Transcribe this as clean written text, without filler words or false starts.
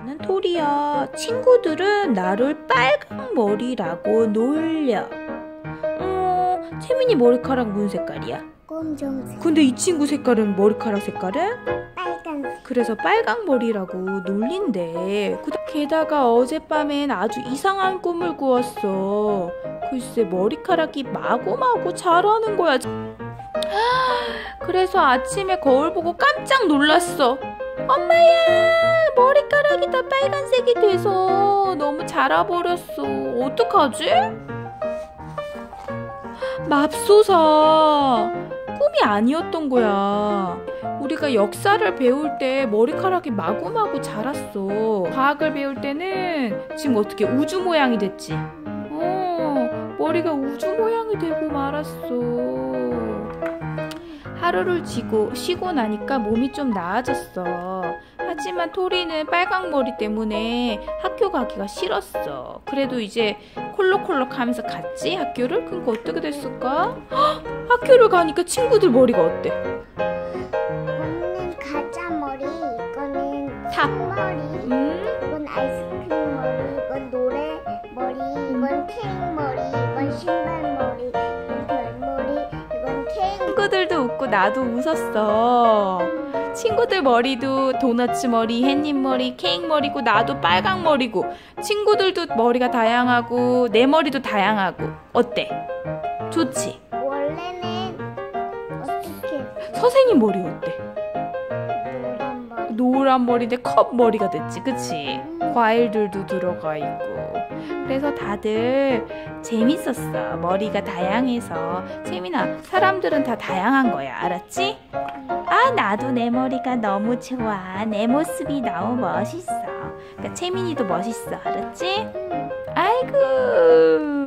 나는 토리야. 친구들은 나를 빨강 머리라고 놀려. 채민이 머리카락 무슨 색깔이야? 검정색. 근데 이 친구 색깔은 머리카락 색깔은? 빨간색. 그래서 빨강 머리라고 놀린대. 게다가 어젯밤엔 아주 이상한 꿈을 꾸었어. 글쎄 머리카락이 마구마구 자라는 거야. 그래서 아침에 거울 보고 깜짝 놀랐어. 엄마야, 머리카락이 다 빨간색이 돼서 너무 자라버렸어. 어떡하지? 맙소사. 꿈이 아니었던 거야. 우리가 역사를 배울 때 머리카락이 마구마구 자랐어. 과학을 배울 때는 지금 어떻게 우주 모양이 됐지? 머리가 우주 모양이 되고 말았어. 하루를 쉬고 나니까 몸이 좀 나아졌어. 하지만 토리는 빨강 머리 때문에 학교 가기가 싫었어. 그래도 이제 콜록콜록 하면서 갔지 학교를? 그러니까 어떻게 됐을까? 학교를 가니까 친구들 머리가 어때? 이거는 가자 머리, 이거는 삽 머리, 이건 아이스크림 머리, 이건 노래 머리, 이건 케이크 머리, 이건 신발 머리, 이건 별 머리, 이건 케이크. 친구들도 웃고 나도 웃었어. 친구들 머리도 도너츠 머리, 햇님 머리, 케이크 머리고 나도 빨강 머리고 친구들도 머리가 다양하고 내 머리도 다양하고 어때? 좋지? 원래는 어떻게 선생님 머리 어때? 노란 머리. 노란 머리인데 컵 머리가 됐지, 그치? 과일들도 들어가 있고. 그래서 다들 재밌었어. 머리가 다양해서. 채민아, 사람들은 다 다양한 거야, 알았지? 아, 나도 내 머리가 너무 좋아. 내 모습이 너무 멋있어. 그러니까 채민이도 멋있어, 알았지? 아이고.